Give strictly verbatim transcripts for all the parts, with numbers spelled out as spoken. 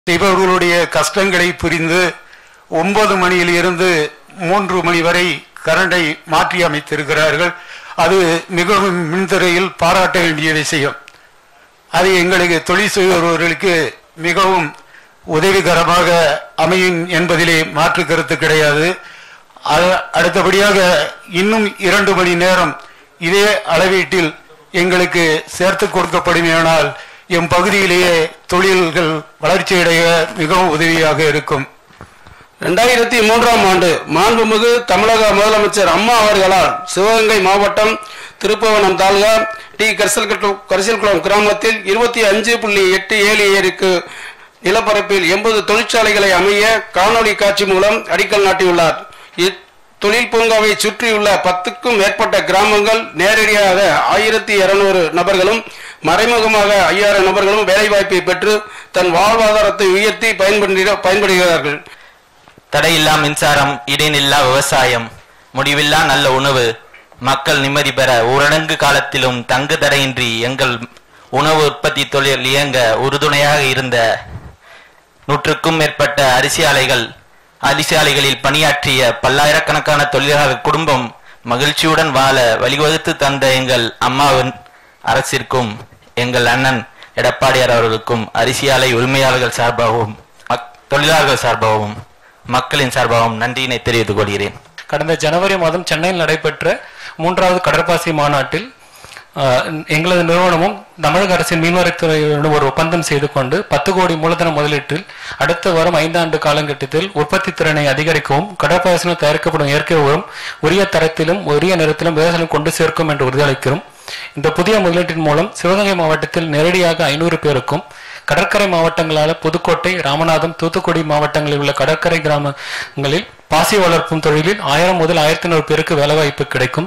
இவர்களுடைய கஷ்டங்களை புரிந்து ஒன்பது மணியில் இருந்து மூன்று மணி வரை கரண்டை மாற்றி அமைத்திருக்கிறார்கள். அது மிகவும் மின்துறையில் பாராட்ட வேண்டிய விஷயம். அது எங்களுக்கு தொழில் செய்பவர்களுக்கு மிகவும் உதவிகரமாக அமையும் என்பதிலே மாற்று கருத்து கிடையாது. அடுத்தபடியாக இன்னும் இரண்டு மணி நேரம் இதே அளவீட்டில் எங்களுக்கு சேர்த்து கொடுக்கப்படுமேயானால் எம் பகுதியிலேயே தொழில்கள் வளர்ச்சியடைய மிகவும் உதவியாக இருக்கும். இரண்டாயிரத்தி மூன்றாம் ஆண்டு மாண்புமிகு தமிழக முதலமைச்சர் அம்மா அவர்களால் சிவகங்கை மாவட்டம் திருப்புவனம் தாலுகா டி கரிசல்குளம் கிராமத்தில் இருபத்தி அஞ்சு புள்ளி எட்டு ஏழு ஏருக்கு நிலப்பரப்பில் எண்பது தொழிற்சாலைகளை அமைய காணொலி காட்சி மூலம் அடிக்கல் நாட்டியுள்ளார். இத்தொழில் பூங்காவை சுற்றியுள்ள பத்துக்கும் மேற்பட்ட கிராமங்கள் நேரடியாக ஆயிரத்தி இருநூறு நபர்களும் மறைமுகமாக ஐயாயிரம் நபர்களும் வேலைவாய்ப்பை பெற்று தன் வாழ்வாதாரத்தை உயர்த்தி பயன்படுகிறார்கள். தடையில்லா மின்சாரம், இடைநில்லா விவசாயம், முடிவில்லா நல்ல உணவு, மக்கள் நிம்மதி பெற ஊரடங்கு காலத்திலும் தங்கு தடையின்றி எங்கள் உணவு உற்பத்தி தொழில் இயங்க உறுதுணையாக இருந்த நூற்றுக்கும் மேற்பட்ட அரிசி ஆலைகள் அரிசி ஆலைகளில் பணியாற்றிய பல்லாயிரக்கணக்கான தொழிலாளர் குடும்பம் மகிழ்ச்சியுடன் வாழ வழிவகுத்து தந்த எங்கள் அம்மாவின் அரசிற்கும் எங்கள் அண்ணன் எடப்பாடியார் அவர்களுக்கும் அரிசி ஆலை உரிமையாளர்கள் சார்பாகவும் தொழிலாளர்கள் சார்பாகவும் மக்களின் சார்பாகவும் நன்றியினை தெரிவித்துக் கொள்கிறேன். கடந்த ஜனவரி மாதம் சென்னையில் நடைபெற்ற மூன்றாவது கடற்பாசி மாநாட்டில் எங்களது நிறுவனமும் தமிழக அரசின் மீன்வரைத்துறையுடன் ஒரு ஒப்பந்தம் செய்து கொண்டு பத்து கோடி மூலதன முதலீட்டில் அடுத்த வாரம் ஐந்தாண்டு காலகட்டத்தில் உற்பத்தி திறனை அதிகரிக்கவும் கடற்பாசியில் தயாரிக்கப்படும் இயற்கை உரம் உரிய தரத்திலும் உரிய நேரத்திலும் விவசாயம் கொண்டு சேர்க்கும் என்று உறுதியளிக்கிறோம். இந்த புதிய முதலீட்டின் மூலம் சிவகங்கை மாவட்டத்தில் நேரடியாக ஐநூறு பேருக்கும் கடற்கரை மாவட்டங்களான புதுக்கோட்டை, ராமநாதம், தூத்துக்குடி மாவட்டங்களில் உள்ள கடற்கரை கிராமங்களில் பாசி வளர்ப்பும் தொழிலில் ஆயிரம் முதல் ஆயிரத்தி ஐநூறு பேருக்கு வேலைவாய்ப்பு கிடைக்கும்.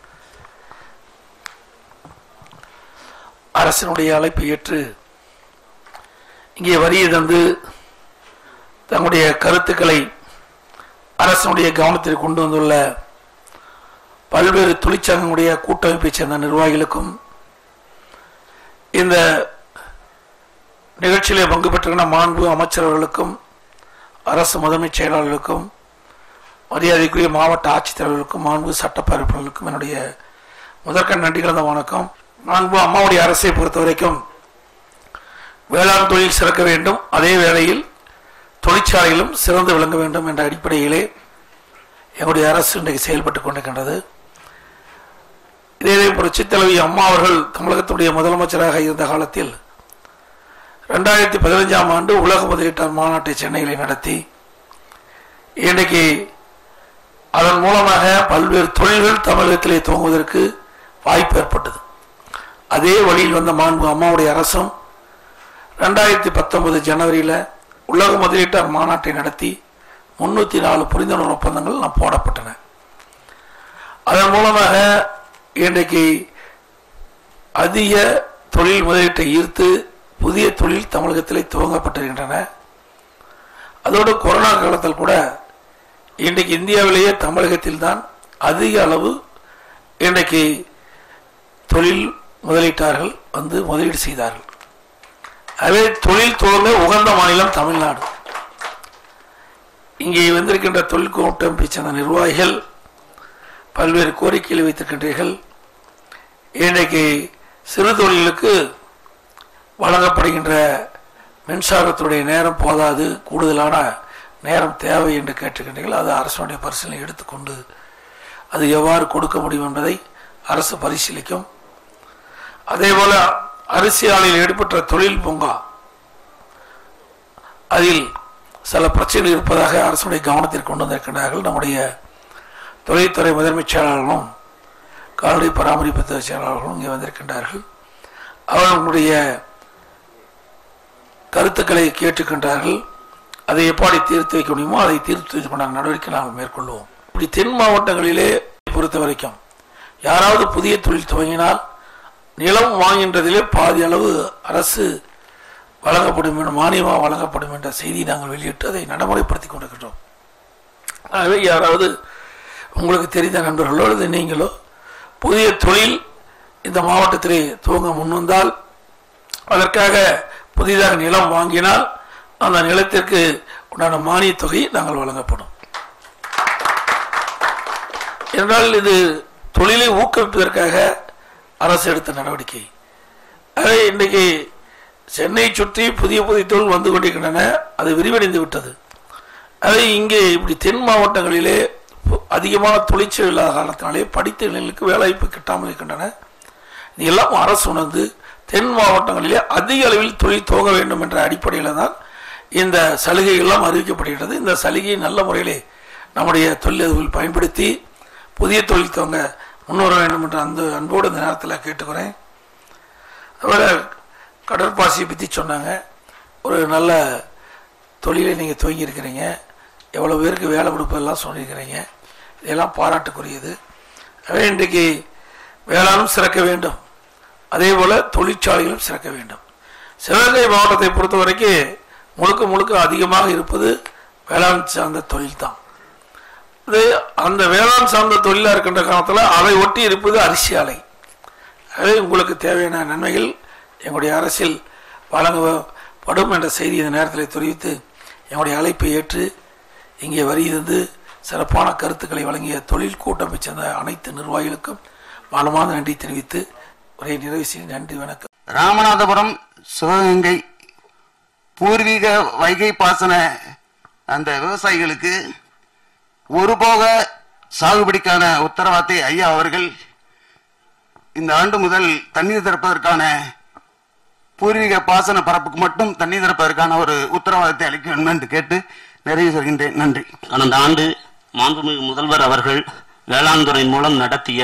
அரசினுடைய அழைப்பை ஏற்று இங்கே வரிய தந்து தங்களுடைய கருத்துக்களை அரசினுடைய கவனத்தில் கொண்டு வந்துள்ள பல்வேறு தொழிற்சங்கங்களுடைய கூட்டமைப்பை சேர்ந்த நிர்வாகிகளுக்கும் இந்த நிகழ்ச்சியிலே பங்கு பெற்றுள்ள மாண்பு அமைச்சர்களுக்கும் அரசு முதன்மை செயலாளர்களுக்கும் மரியாதைக்குரிய மாவட்ட ஆட்சித்தலைவர்களுக்கும் மாண்பு சட்டப்பேரவைகளுக்கும் என்னுடைய முதற்கண் நன்றி கலந்த வணக்கம். மாண்பு அம்மாவுடைய அரசை பொறுத்த வரைக்கும் வேளாண் தொழில் சிறக்க வேண்டும், அதே வேளையில் தொழிற்சாலையிலும் சிறந்து விளங்க வேண்டும் என்ற அடிப்படையிலே எங்களுடைய அரசு இன்றைக்கு செயல்பட்டு கொண்டிருக்கின்றது. இதே புரட்சி தலைவி அம்மா அவர்கள் தமிழகத்துடைய முதலமைச்சராக இருந்த காலத்தில் ரெண்டாயிரத்தி பதினைஞ்சாம் ஆண்டு உலக முதலீட்டாளர் மாநாட்டை சென்னையில் நடத்தி இன்றைக்கு அதன் மூலமாக பல்வேறு தொழில்கள் தமிழகத்திலே துவங்குவதற்கு வாய்ப்பு ஏற்பட்டது. அதே வழியில் வந்த மாண்பு அம்மாவுடைய அரசும் ரெண்டாயிரத்தி பத்தொன்பது ஜனவரியில் உலக முதலீட்டாளர் மாநாட்டை நடத்தி முன்னூற்றி நாலு புரிந்துணர்வு ஒப்பந்தங்கள் நான் போடப்பட்டன. அதன் மூலமாக இன்றைக்கு அதிக தொழில் முதலீட்டை ஈர்த்து புதிய தொழில் தமிழகத்திலே துவங்கப்பட்டிருக்கின்றன. அதோடு கொரோனா காலத்தில் கூட இன்றைக்கு இந்தியாவிலேயே தமிழகத்தில் தான் அதிக அளவு இன்றைக்கு தொழில் முதலீட்டாளர்கள் வந்து முதலீடு செய்தார்கள். அதே தொழில் துவங்க உகந்த மாநிலம் தமிழ்நாடு. இங்கே வந்திருக்கின்ற தொழில் கூட்டமைப்பை சேர்ந்த நிர்வாகிகள் பல்வேறு கோரிக்கைகளை வைத்திருக்கின்றீர்கள். இன்றைக்கு சிறு தொழிலுக்கு வழங்கப்படுகின்ற மின்சாரத்துடைய நேரம் போதாது, கூடுதலான நேரம் தேவை என்று கேட்டுக்கின்றீர்கள். அது அரசுடைய பரிசீலனை எடுத்துக்கொண்டு அது எவ்வாறு கொடுக்க முடியும் என்பதை அரசு பரிசீலிக்கும். அதேபோல அரிசி ஆலையில் ஈடுபட்ட தொழில் பூங்கா அதில் சில பிரச்சனைகள் இருப்பதாக அரசுடைய கவனத்தில் கொண்டு வந்திருக்கின்றார்கள். நம்முடைய தொழில்துறை முதன்மை செயலாளர்களும் கால்நடை பராமரிப்பு செயலாளர்களும் இங்கே வந்திருக்கின்றார்கள். அவர்களுடைய கருத்துக்களை கேட்டுக்கின்றார்கள். அதை எப்படி தீர்த்து வைக்க முடியுமோ அதை தீர்த்து வைக்க நடவடிக்கை நாம் மேற்கொள்வோம். இப்படி தென் மாவட்டங்களிலே பொறுத்த வரைக்கும் யாராவது புதிய தொழில் துவங்கினால் நிலம் வாங்கின்றதிலே பாதி அளவு அரசு வழங்கப்படும் என்ற மானியமாக வழங்கப்படும் என்ற செய்தியை நாங்கள் வெளியிட்டு அதை நடைமுறைப்படுத்தி கொண்டிருக்கின்றோம். ஆகவே யாராவது உங்களுக்கு தெரிந்த நண்பர்களோ அல்லது நீங்களோ புதிய தொழில் இந்த மாவட்டத்திலே துவங்க முன்வந்தால் அதற்காக புதிதாக நிலம் வாங்கினால் அந்த நிலத்திற்கு உண்டான மானிய தொகை நாங்கள் வழங்கப்படும். என்றால் இது தொழிலை ஊக்குவிப்பதற்காக அரசு எடுத்த நடவடிக்கை. அதை இன்றைக்கு சென்னை சுற்றி புதிய புதிய தொழில் வந்து கொண்டிருக்கின்றன. அது விரிவடைந்து விட்டது. அதை இங்கே இப்படி தென் மாவட்டங்களிலே அதிகமான தொழிற்சல் இல்லாத காரணத்தினாலே படித்த இளைஞர்களுக்கு வேலைவாய்ப்பு கிட்டாமல் இருக்கின்றன. இதெல்லாம் அரசு உணர்ந்து தென் மாவட்டங்களிலே அதிக அளவில் தொழில் துவங்க வேண்டும் என்ற அடிப்படையில் தான் இந்த சலுகை எல்லாம் அறிவிக்கப்படுகிறது. இந்த சலுகையை நல்ல முறையிலே நம்முடைய தொழிலதிபர்கள் பயன்படுத்தி புதிய தொழில் துவங்க முன்வர வேண்டும் என்ற அந்த அன்போடு இந்த நேரத்தில் கேட்டுக்கிறேன். அதுபோல் கடற்பாசியை பற்றி சொன்னாங்க. ஒரு நல்ல தொழிலை நீங்கள் துவங்கியிருக்கிறீங்க. எவ்வளோ பேருக்கு வேலை கொடுப்பதெல்லாம் சொல்லியிருக்கிறீங்க. இதெல்லாம் பாராட்டுக்குரியது. எனவே இன்றைக்கு வேளாண்மை சிறக்க வேண்டும், அதே போல் தொழிற்சாலைகளும் சிறக்க வேண்டும். சிவகங்கை மாவட்டத்தை பொறுத்த வரைக்கும் முழுக்க முழுக்க அதிகமாக இருப்பது வேளாண் சார்ந்த தொழில் தான். அது அந்த வேளாண் சார்ந்த தொழிலாக இருக்கின்ற காலத்தில் அதை ஒட்டி இருப்பது அரிசி ஆலை. எனவே உங்களுக்கு தேவையான நன்மைகள் எங்களுடைய அரசில் வழங்கப்படும் என்ற செய்தி இந்த நேரத்தில் தெரிவித்து எங்களுடைய அழைப்பை ஏற்று இங்கே வருகிறது சிறப்பான கருத்துக்களை வழங்கிய தொழில் கூட்டமை சேர்ந்த அனைத்து நிர்வாகிகளுக்கும் மனமார்ந்த நன்றி தெரிவித்து உரையை நிறைவு செய்ய நன்றி, வணக்கம். ராமநாதபுரம் சிவகங்கை பூர்வீக வைகை பாசன அந்த விவசாயிகளுக்கு ஒரு போக சாகுபடிக்கான உத்தரவாதத்தை ஐயா அவர்கள் இந்த ஆண்டு முதல் தண்ணீர் திறப்பதற்கான பூர்வீக பாசன பரப்புக்கு மட்டும் தண்ணீர் திறப்பதற்கான ஒரு உத்தரவாதத்தை அளிக்க வேண்டும் என்று கேட்டு நிறைவு செய்கின்றேன். நன்றி. கடந்த ஆண்டு மாண்புமிகு முதல்வர் அவர்கள் வேளாண் துறை மூலம் நடத்திய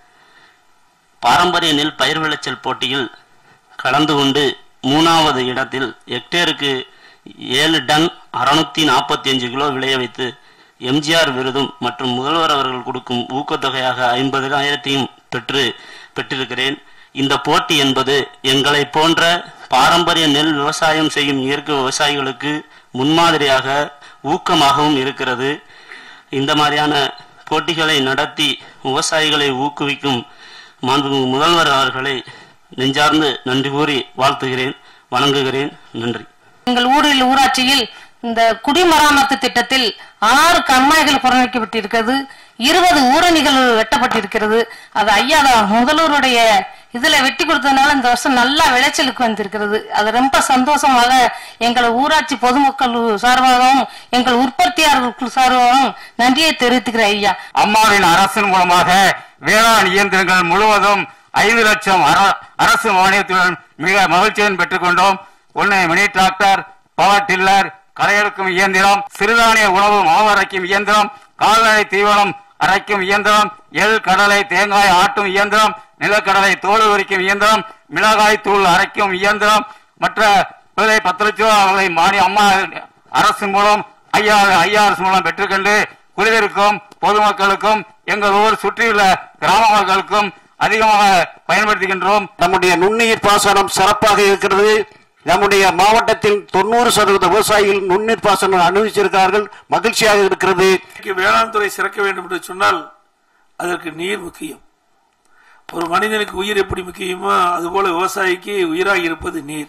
பாரம்பரிய நெல் பயிர் விளைச்சல் போட்டியில் கலந்து கொண்டு மூணாவது இடத்தில் ஹெக்டேருக்கு ஏழு டன் அறுநூத்தி நாற்பத்தி அஞ்சு கிலோ விளைய வைத்து எம்ஜிஆர் விருதும் மற்றும் முதல்வர் அவர்கள் கொடுக்கும் ஊக்கத்தொகையாக ஐம்பதாயிரத்தையும் பெற்று பெற்றிருக்கிறேன். இந்த போட்டி என்பது எங்களை போன்ற பாரம்பரிய நெல் விவசாயம் செய்யும் இயற்கை விவசாயிகளுக்கு முன்மாதிரியாக ஊக்கமாகவும் இருக்கிறது. இந்த மாதிரியான போட்டிகளை நடத்தி விவசாயிகளை ஊக்குவிக்கும் மாண்புமிகு முதல்வர் அவர்களை நெஞ்சார்ந்து நன்றி கூறி வாழ்த்துகிறேன், வணங்குகிறேன். நன்றி. எங்கள் ஊரில் ஊராட்சியில் இந்த குடிமராமத்து திட்டத்தில் ஆறு கண்மாய்கள் புறநீக்கப்பட்டிருக்கிறது, இருபது ஊரணிகள் வெட்டப்பட்டிருக்கிறது. அது ஐயா முதல்வருடைய இதுல வெட்டி கொடுத்ததுனால இந்த வருஷம் நல்லா விளைச்சலுக்கு வந்திருக்கிறது. அது ரொம்ப சந்தோஷமாக எங்கள் ஊராட்சி பொதுமக்கள் சார்பாகவும் எங்கள் உற்பத்தியாளர்கள் சார்பாகவும் நன்றியை தெரிவித்துக்கிறேன். ஐயா அம்மாவின் அரசின் மூலமாக வேளாண் இயந்திரங்கள் முழுவதும் ஐந்து லட்சம் அரசு மானியத்துடன் மிக மகிழ்ச்சியுடன் பெற்றுக் கொண்டோம். ஒன்னு மினி டிராக்டர், பவர் டில்லர், களையெடுக்கும் இயந்திரம், சிறுதானிய உணவு மாவு அரைக்கும் இயந்திரம், கால்நடை தீவனம் அரைக்கும் இயந்திரம், எள் கடலை தேங்காய் ஆட்டும் இயந்திரம், நிலக்கடலை தோல் உரிக்கும் இயந்திரம், மிளகாய் தூள் அரைக்கும் இயந்திரம், மற்ற விலை பத்து லட்சம் அவர்களை மானிய அம்மா அரசு மூலம் ஐயா ஐயா அரசு மூலம் பெற்றுக்கொண்டு குடியிருக்கும் பொதுமக்களுக்கும் எங்கள் ஊர் சுற்றியுள்ள கிராம மக்களுக்கும் அதிகமாக பயன்படுத்துகின்றோம். நம்முடைய நுண்ணீர் பாசனம் சிறப்பாக இருக்கிறது. நம்முடைய மாவட்டத்தில் தொண்ணூறு சதவீத விவசாயிகள் நுண்ணீர் பாசனம் அனுபவிச்சிருக்கிறார்கள், மகிழ்ச்சியாக இருக்கிறது. வேளாண் துறை சிறக்க வேண்டும் என்று சொன்னால் அதற்கு நீர் முக்கியம். ஒரு மனிதனுக்கு உயிர் எப்படி முக்கியமோ அதுபோல விவசாயிக்கு உயிராக இருப்பது நீர்.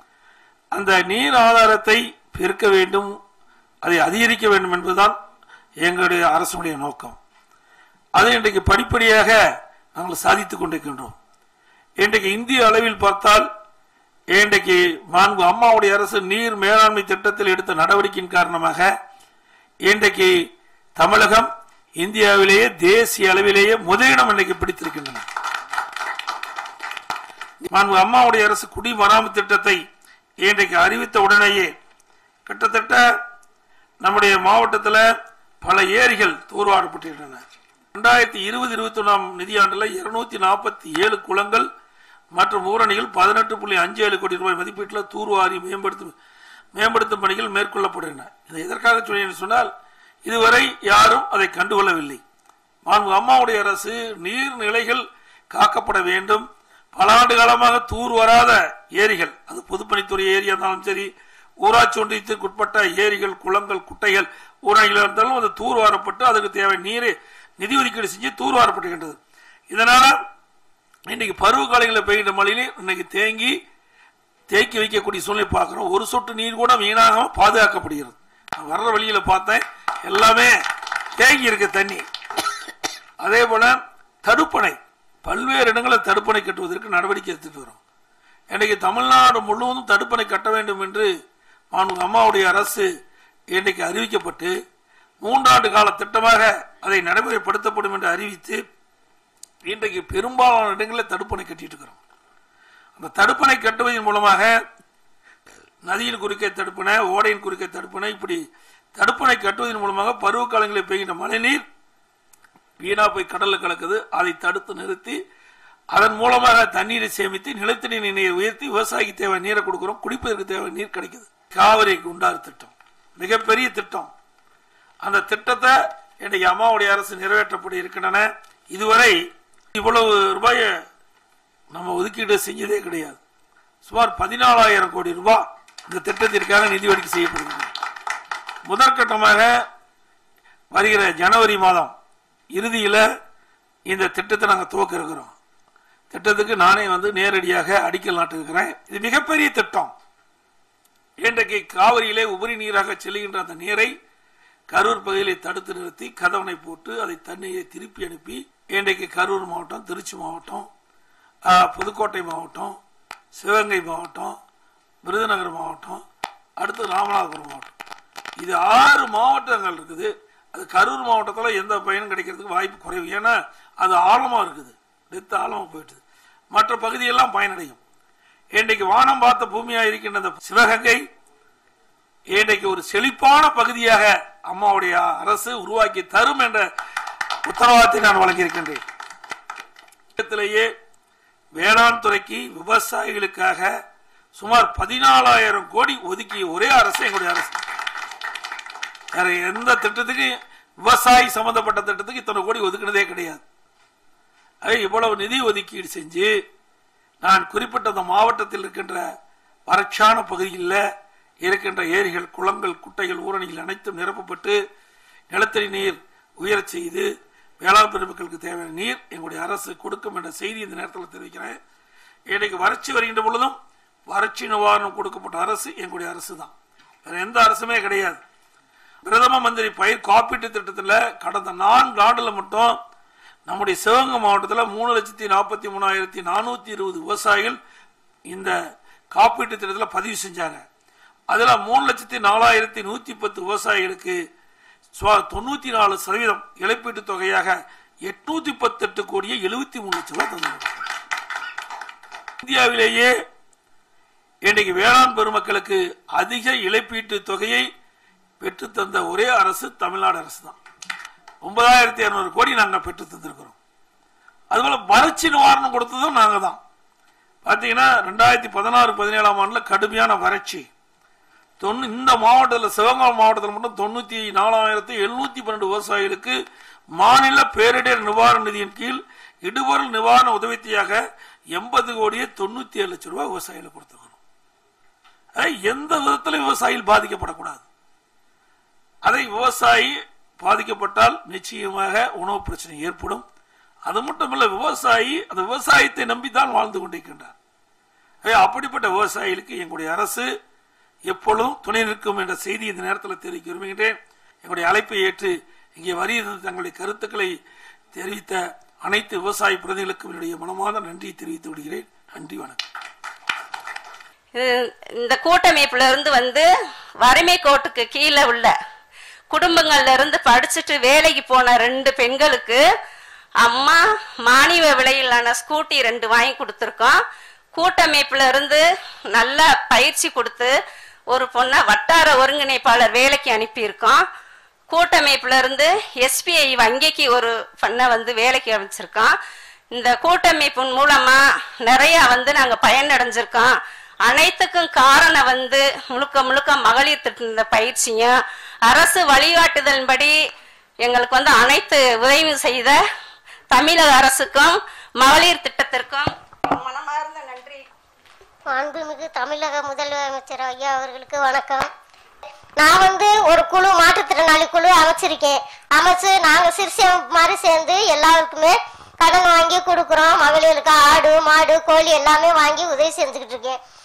அந்த நீர் ஆதாரத்தை பெருக்க வேண்டும், அதை அதிகரிக்க வேண்டும் என்பதுதான் எங்களுடைய அரசுடைய நோக்கம். அதை இன்றைக்கு படிப்படியாக நாங்கள் சாதித்துக் கொண்டிருக்கின்றோம். இன்றைக்கு இந்திய அளவில் பார்த்தால் இன்றைக்கு மாண்பு அம்மாவுடைய அரசு நீர் மேலாண்மை திட்டத்தில் எடுத்த நடவடிக்கையின் காரணமாக இன்றைக்கு தமிழகம் இந்தியாவிலேயே தேசிய அளவிலேயே முதலிடம் இன்றைக்கு பிடித்திருக்கின்றன. மாண்பு அம்மாவுடைய அரசு குடிமராமத்து திட்டத்தை இன்றைக்கு அறிவித்த உடனேயே கிட்டத்தட்ட நம்முடைய மாவட்டத்தில் பல ஏரிகள் தூர்வாரப்பட்டிருக்கின்றன. இரண்டாயிரத்தி இருபது இருபத்தி ஒன்றாம் நிதியாண்டில் இருநூத்தி நாற்பத்தி ஏழு குளங்கள் மற்றும் ஊரணிகள் பதினெட்டு புள்ளி அஞ்சு ஏழு கோடி ரூபாய் மதிப்பீட்டில் தூர்வாரி மேம்படுத்தும் மேம்படுத்தும் பணிகள் மேற்கொள்ளப்படுகின்றன. இதை எதற்காக சொன்னேன் சொன்னால் இதுவரை யாரும் அதை கண்டுகொள்ளவில்லை. மாண்பு அம்மாவுடைய அரசு நீர்நிலைகள் காக்கப்பட வேண்டும். பல ஆண்டு காலமாக தூர் வராத ஏரிகள், அது பொதுப்பணித்துறை ஏரியா இருந்தாலும் சரி, ஊராட்சி ஒன்றியத்திற்கு உட்பட்ட ஏரிகள், குளங்கள், குட்டைகள், ஊரணிகள் இருந்தாலும் அது தூர்வாரப்பட்டு அதுக்கு தேவை நீரை நிதி ஒதுக்கீடு செஞ்சு தூர்வாரப்பட்டுகின்றது. இதனால இன்னைக்கு பருவ காலங்களில் பெய்கின்ற மழையிலே இன்னைக்கு தேங்கி தேக்கி வைக்கக்கூடிய சூழ்நிலை பார்க்கிறோம். ஒரு சொட்டு நீர் கூட வீணாக பாதுகாக்கப்படுகிறது. வர்ற வழியில பார்த்தேன் எல்லாமே தேங்கி இருக்க தண்ணி. அதே போல தடுப்பணை, பல்வேறு இடங்களில் தடுப்பணை கட்டுவதற்கு நடவடிக்கை எடுத்துட்டு வரும். இன்றைக்கு தமிழ்நாடு முழுவதும் தடுப்பணை கட்ட வேண்டும் என்று மாண்புமிகு அம்மாவுடைய அரசு இன்றைக்கு அறிவிக்கப்பட்டு மூன்றாண்டு கால திட்டமாக அதை நடைமுறைப்படுத்தப்படும் என்று அறிவித்து இன்றைக்கு பெரும்பாலான இடங்களில் தடுப்பணை கட்டிட்டு இருக்கிறோம். அந்த தடுப்பணை கட்டுவதன் மூலமாக நதியின் குறுக்கே தடுப்பணை, ஓடையின் குறுக்கே தடுப்பணை, இப்படி தடுப்பணை கட்டுவதன் மூலமாக பருவ காலங்களில் பெய்கின்ற மழைநீர் வீணா போய் கடல்ல கலக்குது. அதை தடுத்து நிறுத்தி அதன் மூலமாக தண்ணீரை சேமித்து நிலத்தடி நீரை உயர்த்தி விவசாயிக்கு தேவை நீரை கொடுக்கிறோம். குடிப்பதற்கு தேவை நீர் கிடைக்குது. காவிரிக்கு உண்டான திட்டம் மிகப்பெரிய திட்டம். அந்த திட்டத்தை இன்றைக்கு அம்மாவுடைய அரசு நிறைவேற்றப்பட இருக்கின்றன. இதுவரை இவ்வளவு ரூபாயை நம்ம ஒதுக்கீடு செஞ்சதே கிடையாது. சுமார் பதினாலாயிரம் கோடி ரூபாய் இந்த திட்டத்திற்காக நிதி ஒதுக்கீடு செய்யப்படுகிறது. முதற்கட்டமாக வருகிற ஜனவரி மாதம் இறுதியில் இந்த திட்டத்தை நாங்கள் துவக்க இருக்கிறோம். திட்டத்துக்கு நானே வந்து நேரடியாக அடிக்கல் நாட்டிருக்கிறேன். இது மிகப்பெரிய திட்டம். இன்றைக்கு காவிரியிலே உபரி நீராக செல்கின்ற அந்த நீரை கரூர் பகுதியிலே தடுத்து நிறுத்தி கதவணை போட்டு அதை தண்ணியை திருப்பி அனுப்பி இன்றைக்கு கரூர் மாவட்டம், திருச்சி மாவட்டம், புதுக்கோட்டை மாவட்டம், சிவகங்கை மாவட்டம், விருதுநகர் மாவட்டம், அடுத்து ராமநாதபுரம் மாவட்டம், இது ஆறு மாவட்டங்கள் இருக்குது. அது கரூர் மாவட்டத்தில் எந்த பயனும் கிடைக்கிறதுக்கு வாய்ப்பு குறைவு. ஏன்னா அது ஆழமாக இருக்குது, டெத்து ஆழமாக போயிட்டு. மற்ற பகுதியெல்லாம் பயனடையும். இன்றைக்கு வானம் பார்த்த பூமியாக இருக்கின்ற அந்த சிவகங்கை இன்றைக்கு ஒரு செழிப்பான பகுதியாக அம்மாவுடைய அரசு உருவாக்கி தரும் என்ற உத்தரவாதத்தை நான் வழங்கியிருக்கின்றேன். வேளாண் துறைக்கு விவசாயிகளுக்காக சுமார் பதினாலாயிரம் கோடி ஒதுக்கிய ஒரே அரசு எங்களுடைய அரசு. வேற எந்த திட்டத்துக்கு விவசாயி சம்பந்தப்பட்ட திட்டத்துக்கு இத்தனை கோடி ஒதுக்கினதே கிடையாது. இவ்வளவு நிதி ஒதுக்கீடு செஞ்சு நான் குறிப்பிட்ட அந்த மாவட்டத்தில் இருக்கின்ற வறட்சியான பகுதிகளில் இருக்கின்ற ஏரிகள், குளங்கள், குட்டைகள், ஊரணிகள் அனைத்தும் நிரப்பப்பட்டு நிலத்தடி நீர் உயரச் செய்து வேளாண் பெருமக்களுக்கு தேவையான நீர் எங்களுடைய அரசு கொடுக்கும் என்ற செய்தி இந்த நேரத்தில் தெரிவிக்கிறேன். இன்றைக்கு வறட்சி வருகின்ற பொழுதும் வறட்சி நிவாரணம் கொடுக்கப்பட்ட அரசு எங்களுடைய அரசு தான். வேற எந்த அரசுமே கிடையாது. பிரதம மந்திரி பயிர் காப்பீட்டு திட்டத்தில் கடந்த நான்கு ஆண்டுல மட்டும் நம்முடைய சிவகங்கை மாவட்டத்தில் மூணு லட்சத்தி நாற்பத்தி மூணாயிரத்தி நானூத்தி இருபது விவசாயிகள் இந்த காப்பீட்டு திட்டத்தில் பதிவு செஞ்சாங்க. அதுல மூணு லட்சத்தி நாலாயிரத்தி நூத்தி பத்து விவசாயிகளுக்கு தொண்ணூத்தி நாலு சதவீதம் இழப்பீட்டு தொகையாக எட்நூத்தி பத்து எட்டு கோடியே எழுபத்தி மூணு லட்சம் ரூபாய் தந்தாங்க. இந்தியாவிலேயே இன்றைக்கு வேளாண் பெருமக்களுக்கு அதிக இழப்பீட்டு தொகையை பெற்று தந்த ஒரே அரசு தமிழ்நாடு அரசு தான். ஒன்பதாயிரத்தி இருநூறு கோடி நாங்கள் பெற்று தந்திருக்கிறோம். அதுபோல வறட்சி நிவாரணம் கொடுத்ததும் நாங்க தான். பாத்தீங்கன்னா ரெண்டாயிரத்தி பதினாறு பதினேழாம் ஆண்டுல கடுமையான வறட்சி. இந்த மாவட்டத்தில் சிவகங்கை மாவட்டத்தில் மட்டும் தொண்ணூத்தி நாலாயிரத்தி எழுநூத்தி பன்னெண்டு விவசாயிகளுக்கு மாநில பேரிடர் நிவாரண நிதியின் கீழ் இடுபொருள் நிவாரண உதவித்தொகையாக எண்பது கோடியே தொண்ணூத்தி ஏழு லட்சம் ரூபாய் விவசாயிகளுக்கு கொடுத்துருக்கணும். எந்த விதத்திலும் விவசாயிகள் பாதிக்கப்படக்கூடாது. அதை விவசாயி பாதிக்கப்பட்டால் நிச்சயமாக உணவு பிரச்சனை ஏற்படும். அது மட்டுமல்ல, விவசாயி அந்த விவசாயத்தை நம்பித்தான் வாழ்ந்து கொண்டிருக்கின்றார். அப்படிப்பட்ட விவசாயிகளுக்கு எங்களுடைய அரசு எப்பொழுதும் துணை நிற்கும் என்ற செய்தி இந்த நேரத்தில் தெரிவிக்க விரும்புகின்றேன். எங்களுடைய அழைப்பை ஏற்று இங்கே வருகிறது தங்களுடைய கருத்துக்களை தெரிவித்த அனைத்து விவசாய பிரதிகளுக்கும் என்னுடைய மனமார்ந்த நன்றியை தெரிவித்து விடுகிறேன். நன்றி, வணக்கம். இந்த கூட்டமைப்புல இருந்து வந்து வறுமை கோட்டுக்கு கீழே உள்ள குடும்பங்கள்ல இருந்து படிச்சுட்டு வேலைக்கு போன ரெண்டு பெண்களுக்கு அம்மா மானிய விலையிலான ஸ்கூட்டி ரெண்டு வாங்கி கொடுத்துருக்கோம். கூட்டமைப்புல இருந்து நல்ல பயிற்சி கொடுத்து ஒரு பொண்ணை வட்டார ஒருங்கிணைப்பாளர் வேலைக்கு அனுப்பியிருக்கோம். கூட்டமைப்புல இருந்து எஸ்பிஐ வங்கிக்கு ஒரு பொண்ணை வந்து வேலைக்கு அமைச்சிருக்கோம். இந்த கூட்டமைப்பின் மூலமா நிறைய வந்து நாங்க பயனடைஞ்சிருக்கோம். அனைத்துக்கும் காரணம் வந்து முழுக்க முழுக்க மகளிர் திட்ட பயிற்சியும் அரசு வழிகாட்டுதலின்படி எங்களுக்கு வந்து அனைத்து உதவி செய்த தமிழக அரசுக்கும் மகளிர் திட்டத்திற்கும் மனமார்ந்த நன்றி. மாண்புமிகு தமிழக முதலமைச்சர் ஐயா அவர்களுக்கு வணக்கம். நான் வந்து ஒரு குழு மாற்றுத்திறனாளி குழு அமைச்சிருக்கேன். அமைச்சு நாங்க சிறுசேம் மாதிரி சேர்ந்து எல்லாருக்குமே கடன் வாங்கி கொடுக்குறோம். மகளிருக்கு ஆடு மாடு கோழி எல்லாமே வாங்கி உதவி செஞ்சுக்கிட்டு இருக்கேன்.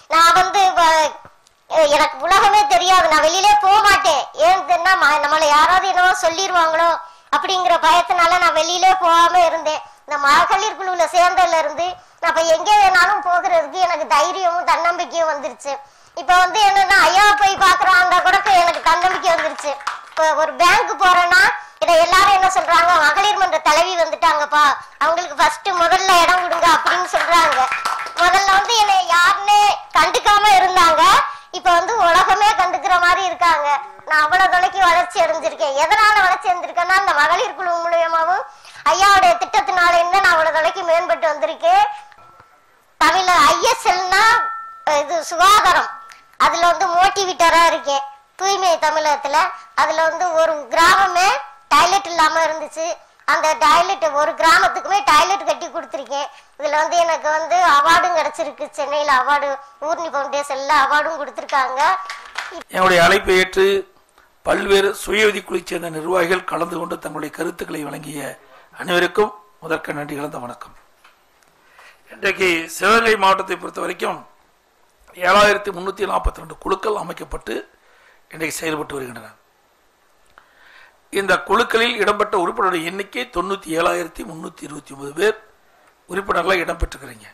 நான் வந்து எனக்கு உலகமே தெரியாது, நான் வெளியிலே போக மாட்டேன். ஏன்னா நம்மளை யாராவது என்னவோ சொல்லிடுவாங்களோ அப்படிங்கிற பயத்தினால நான் வெளியிலே போகாம இருந்தேன். இந்த மகளிர் குழுவில் சேர்ந்ததுல இருந்து நான் இப்ப எங்கே வேணாலும் போகிறதுக்கு எனக்கு தைரியமும் தன்னம்பிக்கையும் வந்துருச்சு. இப்ப வந்து என்னன்னா ஐயா போய் பாக்குறாங்க கூட எனக்கு தன்னம்பிக்கை வந்துருச்சு. இப்ப ஒரு பேங்க் போறேன்னா இதை எல்லாரும் என்ன சொல்றாங்க, மகளிர் மன்ற தலைவி வந்துட்டாங்கப்பா, அவங்களுக்கு ஃபர்ஸ்ட் முதல்ல இடம் கொடுங்க அப்படின்னு சொல்றாங்க. முதல்ல வந்து என்னை யாருன்னே கண்டுக்காம இருந்தாங்க, இப்ப வந்து உலகமே கண்டுக்கிற மாதிரி இருக்காங்க. நான் அவ்வளவு தொலைக்கு வளர்ச்சி அடைஞ்சிருக்கேன். எதனால வளர்ச்சி அடைஞ்சிருக்கேன்னா இந்த மகளிர் குழு மூலியமாவும் ஐயாவுடைய திட்டத்தினால இருந்து நான் அவ்வளவு தொலைக்கு மேம்பட்டு வந்திருக்கேன். தமிழ்ல ஐஎஸ்எல்னா இது சுகாதாரம், அதுல வந்து மோட்டிவேட்டரா இருக்கேன். தூய்மை தமிழகத்துல அதுல வந்து ஒரு கிராமமே டாய்லெட் இல்லாம இருந்துச்சு, அந்த டாய்லெட் ஒரு கிராமத்துக்குமே டாய்லெட் கட்டி கொடுத்துருக்கேன். இதுல வந்து எனக்கு வந்து அவார்டும் கிடைச்சிருக்கு. சென்னையில அவார்டு, ஊர்னி பவுண்டேஷன்ல அவார்டும் கொடுத்துருக்காங்க. என்னுடைய அழைப்பை ஏற்று பல்வேறு சுய உதவிக்குழு சேர்ந்த நிர்வாகிகள் கலந்து கொண்டு தங்களுடைய கருத்துக்களை வழங்கிய அனைவருக்கும் முதற்க நன்றி கலந்த வணக்கம். இன்றைக்கு சிவகங்கை மாவட்டத்தை பொறுத்த வரைக்கும் ஏழாயிரத்தி முன்னூத்தி நாற்பத்தி ரெண்டு குழுக்கள் அமைக்கப்பட்டு இன்றைக்கு செயல்பட்டு வருகின்றன. இந்த குழுக்களில் இடம்பெற்ற உறுப்பினருடைய எண்ணிக்கை தொண்ணூத்தி ஏழாயிரத்தி முன்னூத்தி இருபத்தி ஒன்பது பேர் உறுப்பினர்களாக இடம்பெற்றிருக்கிறீங்க.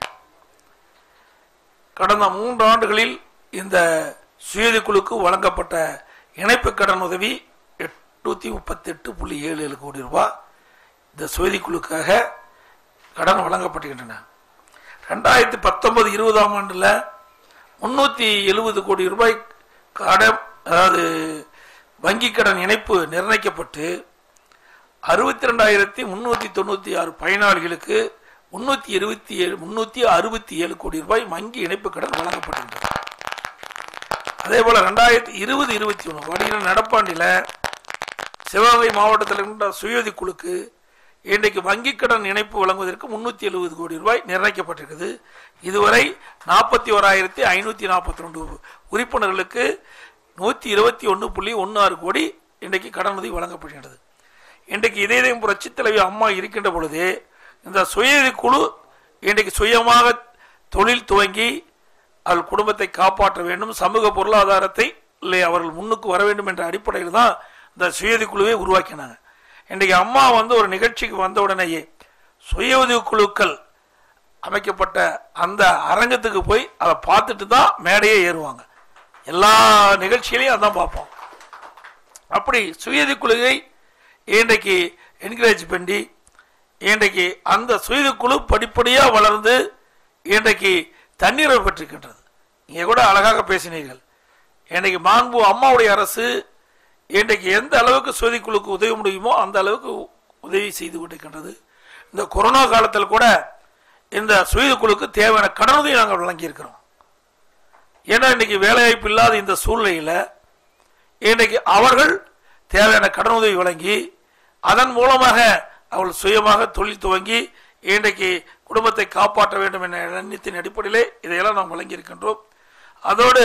கடந்த மூன்று ஆண்டுகளில் இந்த சுயதி குழுக்கு வழங்கப்பட்ட இணைப்பு கடன் உதவி எட்நூத்தி முப்பத்தி எட்டு புள்ளி ஏழு ஏழு கோடி ரூபாய் இந்த சுயதி குழுக்காக கடன் வழங்கப்படுகின்றன. ரெண்டாயிரத்தி பத்தொன்பது இருபதாம் ஆண்டுல முன்னூத்தி எழுபது கோடி ரூபாய் கடன், அதாவது வங்கி கடன் இணைப்பு நிர்ணயிக்கப்பட்டு அறுபத்தி ரெண்டாயிரத்தி முன்னூத்தி தொண்ணூத்தி ஆறு பயனாளிகளுக்கு முன்னூத்தி இருபத்தி ஏழு முன்னூத்தி அறுபத்தி ஏழு கோடி ரூபாய் வங்கி இணைப்பு கடன் வழங்கப்பட்டிருந்தது. அதே போல ரெண்டாயிரத்தி இருபது இருபத்தி ஒன்று வருகிற நடப்பாண்டில சிவகங்கை மாவட்டத்தில் இருக்கின்ற சுயதி குழுக்கு இன்றைக்கு வங்கி கடன் இணைப்பு வழங்குவதற்கு முன்னூத்தி எழுபது கோடி ரூபாய் நிர்ணயிக்கப்பட்டிருக்கிறது. இதுவரை நாற்பத்தி ஓராயிரத்தி ஐநூத்தி நாற்பத்தி ரெண்டு உறுப்பினர்களுக்கு நூத்தி இருபத்தி ஒன்னு புள்ளி ஒன்னு ஆறு கோடி இன்றைக்கு கடன் உதவி வழங்கப்படுகிறது. இன்றைக்கு இதே புரட்சி தலைவி அம்மா இருக்கின்ற பொழுது இந்த சுயதி குழு இன்றைக்கு சுயமாக தொழில் துவங்கி அவர்கள் குடும்பத்தை காப்பாற்ற வேண்டும், சமூக பொருளாதாரத்தை இல்லை அவர்கள் முன்னுக்கு வர வேண்டும் என்ற அடிப்படையில் தான் இந்த சுயதி குழுவை உருவாக்கினாங்க. இன்றைக்கு அம்மா வந்து ஒரு நிகழ்ச்சிக்கு வந்த உடனேயே சுய உதவி குழுக்கள் அமைக்கப்பட்ட அந்த அரங்கத்துக்கு போய் அதை பார்த்துட்டு தான் மேடையே ஏறுவாங்க. எல்லா நிகழ்ச்சிகளையும் அதான் பார்ப்போம். அப்படி சுயதி குழுவை இன்றைக்கு என்கரேஜ் பண்ணி இன்றைக்கு அந்த சுயதி குழு படிப்படியாக வளர்ந்து இன்றைக்கு தண்ணீரை பெற்றிருக்கின்றது. இங்கே கூட அழகாக பேசினீர்கள். இன்றைக்கு மாண்பு அம்மாவுடைய அரசு இன்றைக்கு எந்த அளவுக்கு சுயதி குழுக்கு உதவி முடியுமோ அந்த அளவுக்கு உதவி செய்து கொண்டிருக்கின்றது. இந்த கொரோனா காலத்தில் கூட இந்த சுயதி குழுக்கு தேவையான கடனுதவி நாங்கள் வழங்கியிருக்கிறோம். ஏன்னா இன்னைக்கு வேலைவாய்ப்பு இல்லாத இந்த சூழ்நிலையில் இன்றைக்கு அவர்கள் தேவையான கடனுதவி வழங்கி அதன் மூலமாக அவர்கள் சுயமாக தொழில் துவங்கி இன்றைக்கு குடும்பத்தை காப்பாற்ற வேண்டும் என்ற எண்ணத்தின் அடிப்படையிலே இதையெல்லாம் நாம் வழங்கியிருக்கின்றோம். அதோடு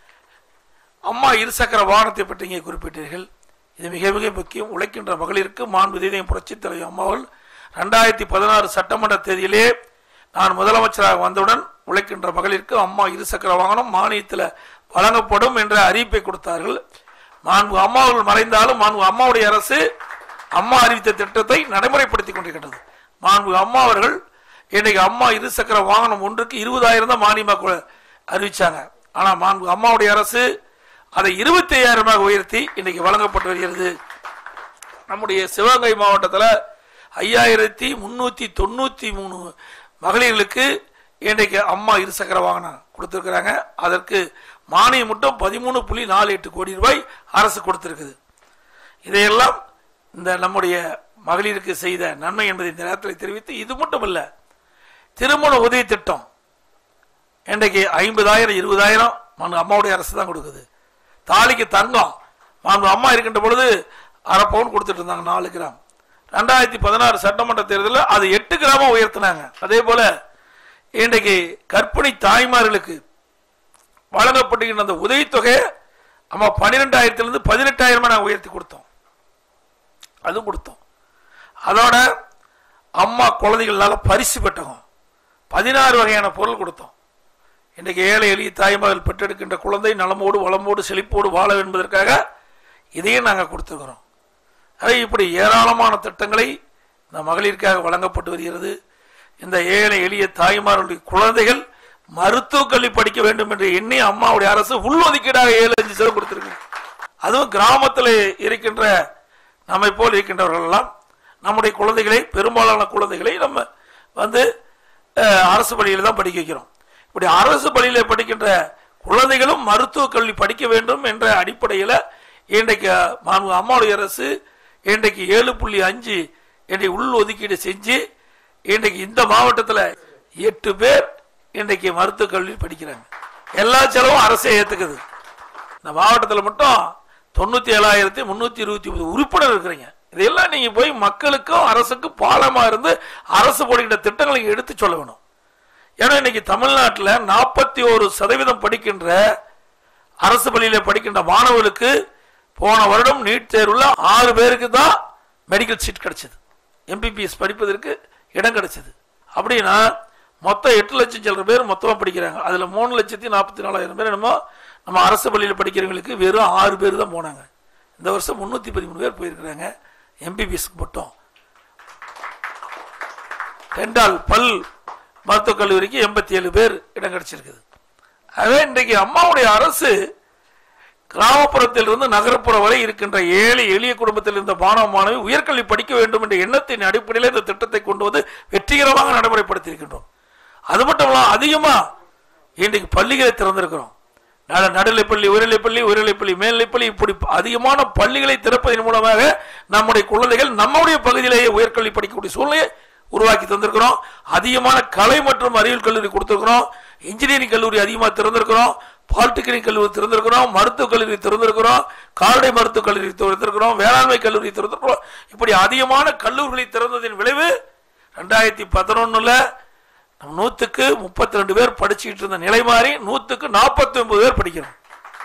அம்மா இருசக்கர வாகனத்தை பற்றி இங்கே குறிப்பிட்டீர்கள். இது மிக மிக முக்கியம். உழைக்கின்ற மகளிருக்கு மாண்பு இதயம் புரட்சி தலைவர் அம்மாவர்கள் ரெண்டாயிரத்தி பதினாறு சட்டமன்ற தேதியிலே நான் முதலமைச்சராக வந்தவுடன் உழைக்கின்ற மகளிருக்கு அம்மா இருசக்கர வாகனம் மானியத்தில் வழங்கப்படும் என்ற அறிவிப்பை கொடுத்தார்கள். மாண்பு அம்மாவர்கள் மறைந்தாலும் மாண்பு அம்மாவுடைய அரசு அம்மா அறிவித்த திட்டத்தை நடைமுறைப்படுத்தி கொண்டிருக்கின்றது. மாண்பு அம்மா அவர்கள் இன்னைக்கு அம்மா இருசக்கர வாகனம் ஒன்றுக்கு இருபதாயிரம் தான் மானியமாக அறிவிச்சாங்க. ஆனால் மாண்பு அம்மாவுடைய அரசு அதை இருபத்தி ஐயாயிரமாக உயர்த்தி இன்னைக்கு வழங்கப்பட்டு வருகிறது. நம்முடைய சிவகங்கை மாவட்டத்தில் ஐயாயிரத்தி முன்னூத்தி தொண்ணூத்தி மூணு மகளிர்களுக்கு இன்றைக்கு அம்மா இருசக்கர வாகனம் கொடுத்திருக்கிறாங்க. அதற்கு மானியம் மட்டும் பதிமூணு புள்ளி நாலு எட்டு கோடி ரூபாய் அரசு கொடுத்திருக்குது. இதையெல்லாம் இந்த நம்முடைய மகளிருக்கு செய்த நன்மை என்பதை இந்த நேரத்தில் தெரிவித்து, இது மட்டும் இல்ல, திருமண உதவி திட்டம் இன்றைக்கு ஐம்பதாயிரம் இருபதாயிரம் மாண்பு அம்மாவுடைய அரசு தான் கொடுக்குது. தாலிக்கு தங்கம் மாண்பு அம்மா இருக்கின்ற பொழுது அரை பவுன் கொடுத்துட்டு இருந்தாங்க, நாலு கிராம். ரெண்டாயிரத்தி பதினாறு சட்டமன்ற தேர்தலில் அது எட்டு கிராமம் உயர்த்தினாங்க. அதே போல இன்றைக்கு கர்ப்பிணி தாய்மார்களுக்கு வழங்கப்படுகின்ற அந்த உதவித்தொகை அம்மா பன்னிரெண்டாயிரத்திலிருந்து பதினெட்டாயிரமா நாங்கள் உயர்த்தி கொடுத்தோம். அதுவும் கொடுத்தோம். அதோட அம்மா குழந்தைகளால பரிசு பெட்டகம் பதினாறு வகையான பொருள் கொடுத்தோம். இன்றைக்கு ஏழை எளிய தாய்மார்கள் பெற்றெடுக்கின்ற குழந்தை நலமோடு வளமோடு செழிப்போடு வாழ என்பதற்காக இதையும் நாங்கள் கொடுத்துருக்கிறோம். அதை இப்படி ஏராளமான திட்டங்களை இந்த மகளிருக்காக வழங்கப்பட்டு வருகிறது. இந்த ஏழை எளிய தாய்மார்களுடைய குழந்தைகள் மருத்துவ கல்வி படிக்க வேண்டும் என்று எண்ணி அம்மாவுடைய அரசு உள்ஒதுக்கீடாக ஏழு அஞ்சு சதவீதம் கொடுத்திருக்கு. அதுவும் கிராமத்தில் இருக்கின்ற நம்மை போல் இருக்கின்றவர்கள் எல்லாம் நம்முடைய குழந்தைகளை, பெரும்பாலான குழந்தைகளை நம்ம வந்து அரசு பள்ளியில் தான் படிக்க வைக்கிறோம். இப்படி அரசு பள்ளியில் படிக்கின்ற குழந்தைகளும் மருத்துவ கல்வி படிக்க வேண்டும் என்ற அடிப்படையில் இன்றைக்கு அம்மாவுடைய அரசு இன்றைக்கு ஏழு புள்ளி அஞ்சு இன்றைக்கு உள் ஒதுக்கீடு செஞ்சு இன்றைக்கு இந்த மாவட்டத்தில் எட்டு பேர் இன்றைக்கு மருத்துவ கல்வி படிக்கிறாங்க. எல்லா செலவும் அரசே ஏற்றுக்குது. இந்த மாவட்டத்தில் மட்டும் தொண்ணூத்தி ஏழாயிரத்தி முன்னூத்தி இருபத்தி ஒன்பது உறுப்பினர் இருக்கிறீங்க. இதெல்லாம் நீங்க போய் மக்களுக்கும் அரசுக்கும் பாலமா இருந்து அரசு போடுகின்ற திட்டங்களை எடுத்து சொல்ல வேணும். ஏன்னா இன்னைக்கு தமிழ்நாட்டில் நாற்பத்தி ஒரு சதவீதம் படிக்கின்ற அரசு பள்ளியில படிக்கின்ற மாணவர்களுக்கு போன வருடம் நீட் தேர்வுல ஆறு பேருக்கு தான் மெடிக்கல் சீட் கிடைச்சது, எம்பிபிஎஸ் படிப்பதற்கு இடம் கிடைச்சது. அப்படின்னா மொத்தம் எட்டு லட்சம் சில்லற பேர் மொத்தமா படிக்கிறாங்க. அதுல மூணு லட்சத்தி நாற்பத்தி நாலாயிரம் பேர் என்னமோ நம்ம அரசு பள்ளியில் படிக்கிறவங்களுக்கு வெறும் ஆறு பேர் தான் போனாங்க. இந்த வருஷம் முன்னூத்தி பதிமூணு பேர் போயிருக்கிறாங்க எம்பிபிஎஸ்க்கு மட்டும். டென்டால் பல் மருத்துவக் கல்லூரிக்கு எண்பத்தி ஏழு பேர் இடம் கிடைச்சிருக்குது. அதே இன்றைக்கு அம்மாவுடைய அரசு கிராமப்புறத்தில் இருந்து நகர்ப்புற வரை இருக்கின்ற ஏழை எளிய குடும்பத்தில் இருந்த மாணவ மாணவி உயர்கல்வி படிக்க வேண்டும் என்ற எண்ணத்தின் அடிப்படையில் இந்த திட்டத்தை கொண்டு வந்து வெற்றிகரமாக நடைமுறைப்படுத்தி இருக்கின்றோம். அது மட்டும் இல்லாமல் அதிகமா இன்றைக்கு பள்ளிகளை திறந்திருக்கிறோம். நடுநிலைப்பள்ளி, உயர்நிலைப்பள்ளி, உயர்நிலைப்பள்ளி, மேல்நிலைப்பள்ளி, இப்படி அதிகமான பள்ளிகளை திறப்பதன் மூலமாக நம்முடைய குழந்தைகள் நம்முடைய பகுதியிலேயே உயர்கல்வி படிக்கக்கூடிய சூழ்நிலையை உருவாக்கி தந்திருக்கிறோம். அதிகமான கலை மற்றும் அறிவியல் கல்லூரி கொடுத்திருக்கிறோம். இன்ஜினியரிங் கல்லூரி அதிகமாக திறந்திருக்கிறோம். பாலிடெக்னிக் கல்லூரி திறந்திருக்கிறோம். மருத்துவக் கல்லூரி திறந்திருக்கிறோம். கால்நடை மருத்துவக் கல்லூரி திறந்திருக்கிறோம். வேளாண்மை கல்லூரி திறந்திருக்கிறோம். இப்படி அதிகமான கல்லூரிகளை திறந்ததின் விளைவு ரெண்டாயிரத்தி பதினொன்னுல நூத்துக்கு முப்பத்தி ரெண்டு பேர் படிச்சுட்டு இருந்த நிலை மாறி நூத்துக்கு நாற்பத்தி ஒன்பது பேர் படிக்கிறோம்.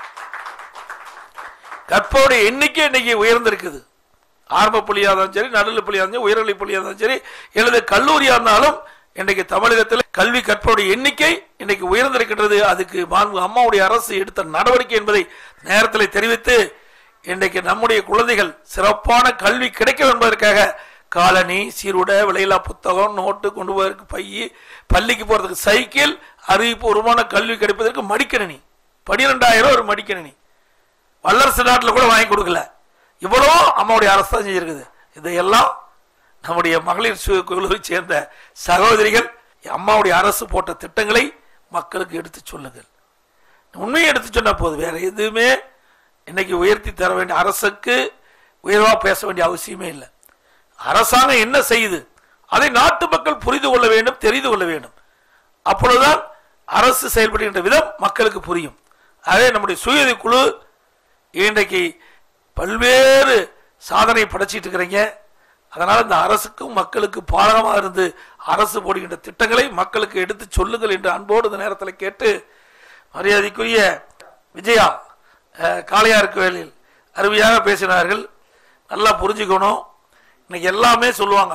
கற்போடைய எண்ணிக்கை இன்னைக்கு உயர்ந்திருக்குது. ஆரம்ப பள்ளியாக இருந்தாலும் சரி, நடுநிலை பள்ளியாக இருந்தாலும் உயர்நிலை பள்ளியாக இருந்தாலும் சரி, எழுத கல்லூரியாக இருந்தாலும் இன்றைக்கு தமிழகத்தில் கல்வி கற்போடைய எண்ணிக்கை இன்னைக்கு உயர்ந்திருக்கின்றது. அதுக்கு அம்மாவுடைய அரசு எடுத்த நடவடிக்கை என்பதை நேரத்தில் தெரிவித்து இன்றைக்கு நம்முடைய குழந்தைகள் சிறப்பான கல்வி கிடைக்கும் என்பதற்காக காலனி, சீருடை, விலையில்லா புத்தகம், நோட்டு, கொண்டு போவதற்கு பைய, பள்ளிக்கு போறதுக்கு சைக்கிள், அறிவுபூர்வமான கல்வி கிடைப்பதற்கு மடிக்கணினி, பனிரெண்டாயிரம் ஒரு மடிக்கணினி வல்லரசு நாட்டில் கூட வாங்கி கொடுக்கல. இவ்வளோ அம்மாவுடைய அரசு தான் செஞ்சிருக்குது. இதையெல்லாம் நம்முடைய மகளிர் சுய குழுவை சேர்ந்த சகோதரிகள் அம்மாவுடைய அரசு போட்ட திட்டங்களை மக்களுக்கு எடுத்து சொல்லுங்கள். உண்மையை எடுத்து சொன்ன போது வேற எதுவுமே இன்னைக்கு உயர்த்தி தர வேண்டிய, அரசுக்கு உயர்வா பேச வேண்டிய அவசியமே இல்லை. அரசாங்கம் என்ன செய்யுது அதை நாட்டு மக்கள் புரிந்து கொள்ள வேண்டும், தெரிந்து கொள்ள வேண்டும். அப்பொழுதுதான் அரசு செயல்படுகின்ற விதம் மக்களுக்கு புரியும். அதே நம்முடைய சுய குழு இன்றைக்கு பல்வேறு சாதனை படைச்சிட்டு இருக்கிறீங்க. அதனால இந்த அரசுக்கும் மக்களுக்கு பாலகமாக இருந்து அரசு போடுகின்ற திட்டங்களை மக்களுக்கு எடுத்து சொல்லுங்கள் என்று அன்போடு இந்த நேரத்தில் கேட்டு, மரியாதைக்குரிய விஜயா காளையார் கோயிலில் அருமையாக பேசினார்கள். நல்லா புரிஞ்சுக்கணும். இன்னைக்கு எல்லாமே சொல்லுவாங்க,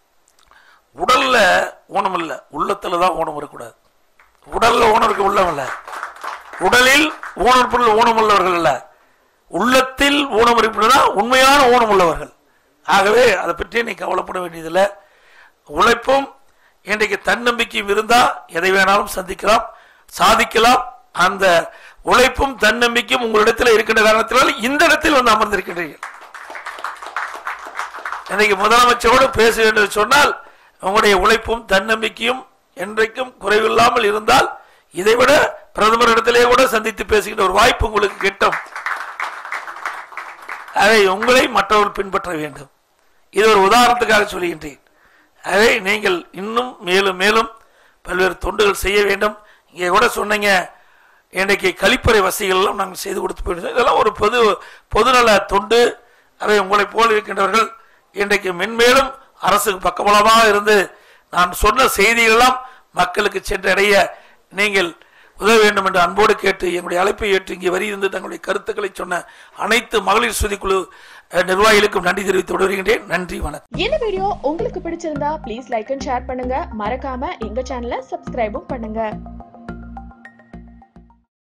உடல்ல ஊனம் இல்லை, உள்ளத்துல தான் ஊனம் இருக்கக்கூடாது. உடல்ல ஊனம் இருக்க உள்ளம் இல்லை, உடலில் ஊனம் ஊனம் உள்ளவர்கள் அல்ல, உள்ளத்தில் ஊனம் இருப்பதுதான் உண்மையான ஊனம் உள்ளவர்கள். ஆகவே அதை பற்றி நீ கவலைப்பட வேண்டியதில்லை. உழைப்பும் இன்றைக்கு தன்னம்பிக்கையும் இருந்தா எதை வேணாலும் சந்திக்கலாம், சாதிக்கலாம். அந்த உழைப்பும் தன்னம்பிக்கையும் உங்களிடத்தில் இருக்கின்ற காரணத்தினால் இந்த இடத்தில் வந்து அமர்ந்திருக்கின்றீர்கள். இன்னைக்கு முதலமைச்சரோடு பேச வேண்டும் சொன்னால் உங்களுடைய உழைப்பும் தன்னம்பிக்கையும் என்றைக்கும் குறைவில்லாமல் இருந்தால் இதைவிட பிரதமரிடத்திலே கூட சந்தித்து பேசுகின்ற ஒரு வாய்ப்பு உங்களுக்கு கிட்டும். அதை உங்களை மற்றவர்கள் பின்பற்ற வேண்டும். இது ஒரு உதாரணத்துக்காக சொல்கின்றேன். அதை நீங்கள் இன்னும் மேலும் மேலும் பல்வேறு தொண்டுகள் செய்ய வேண்டும். இங்கே கூட சொன்னீங்க, இன்றைக்கு கழிப்பறை வசதிகள் எல்லாம் நாங்கள் செய்து கொடுத்து போயிடுவோம். இதெல்லாம் ஒரு பொது பொதுநல தொண்டு. அதை உங்களை போல் இருக்கின்றவர்கள் இன்றைக்கு மென்மேலும் அரசுக்கு பக்கபலமாக இருந்து நான் சொன்ன செய்திகளெல்லாம் மக்களுக்கு சென்றடைய நீங்கள் உதவ வேண்டும் என்று அன்போடு கேட்டு எங்களுடைய அழைப்பை ஏற்று இங்கே வரியிருந்து தங்களுடைய கருத்துக்களை சொன்ன அனைத்து மகளிர் சுதிக்குழு நிர்வாகிகளுக்கும் நன்றி தெரிவித்து விடுகின்றேன். நன்றி, வணக்கம். இந்த வீடியோ உங்களுக்கு பிடிச்சிருந்தா ப்ளீஸ் லைக் அண்ட் ஷேர் பண்ணுங்க. மறக்காம எங்க சேனலை சப்ஸ்கிரைபும் பண்ணுங்க.